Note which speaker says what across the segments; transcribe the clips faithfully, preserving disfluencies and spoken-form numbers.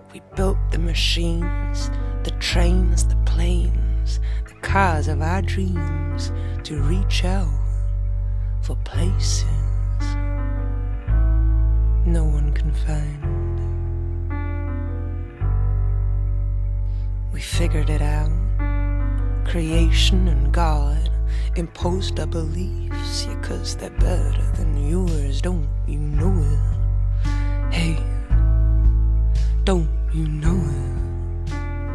Speaker 1: We built the machines, the trains, the planes, the cars of our dreams to reach out for places no one can find. We figured it out. Creation and God imposed our beliefs, yeah, 'cause they're better than yours. Don't you know it? Hey, don't you know it?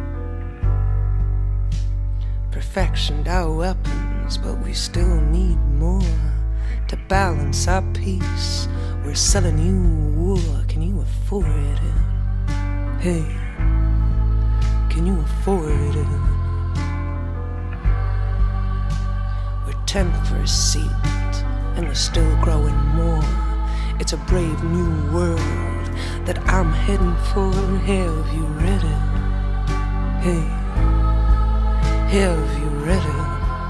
Speaker 1: Perfectioned our weapons, but we still need more to balance our peace. We're selling you war, can you afford it? Hey, can you afford it? We're ten for a seat, and we're still growing more. It's a brave new world that I'm heading for. Have you read it? Hey, have you read it?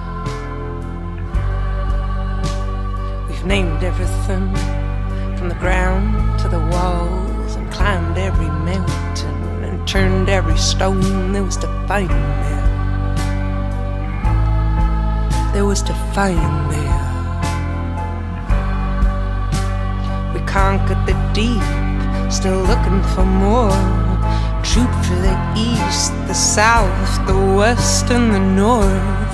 Speaker 1: We've named everything, from the ground to the walls, and climbed every mountain and turned every stone there was to find there. There was to find there. We conquered the deep, still looking for more. Troop for the east, the south, the west, and the north.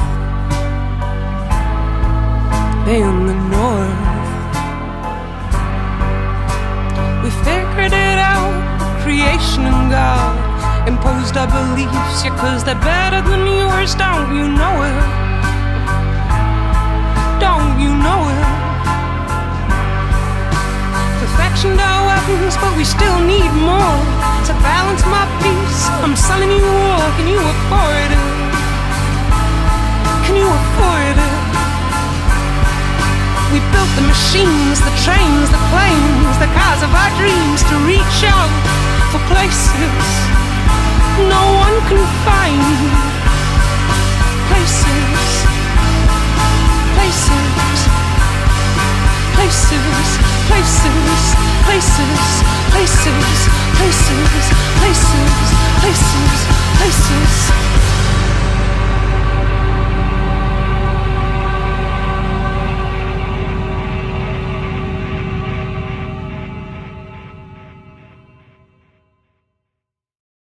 Speaker 1: In the north, we figured it out. Creation and God imposed our beliefs, yeah, 'cause they're better than yours. Don't you know it? Don't you know it? Perfectioned our weapons, but we still need more to balance my peace. I'm selling you war, can you afford it? Can you afford it? We built the machines, the trains, the planes, the cars of our dreams to reach out for places no one can find.